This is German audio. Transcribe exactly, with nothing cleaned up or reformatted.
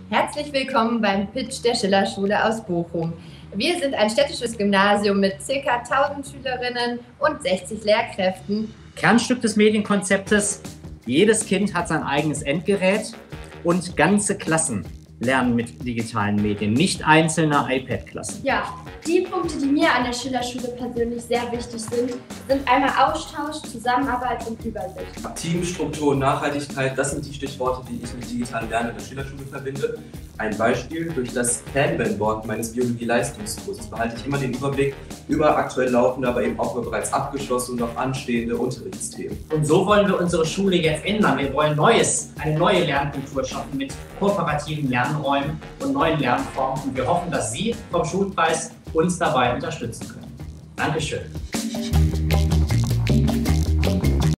Herzlich willkommen beim Pitch der Schillerschule aus Bochum. Wir sind ein städtisches Gymnasium mit ca. tausend Schülerinnen und sechzig Lehrkräften. Kernstück des Medienkonzeptes: jedes Kind hat sein eigenes Endgerät und ganze Klassen lernen mit digitalen Medien, nicht einzelne iPad-Klassen. Ja, die Punkte, die mir an der Schillerschule persönlich sehr wichtig sind, sind einmal Austausch, Zusammenarbeit und Übersicht. Team, Struktur und Nachhaltigkeit, das sind die Stichworte, die ich mit digitalem Lernen in der Schillerschule verbinde. Ein Beispiel: durch das Kanban-Board meines Biologie-Leistungskurses behalte ich immer den Überblick über aktuell laufende, aber eben auch über bereits abgeschlossene und noch anstehende Unterrichtsthemen. Und so wollen wir unsere Schule jetzt ändern. Wir wollen Neues, eine neue Lernkultur schaffen mit kooperativen Lernräumen und neuen Lernformen. Und wir hoffen, dass Sie vom Schulpreis uns dabei unterstützen können. Dankeschön.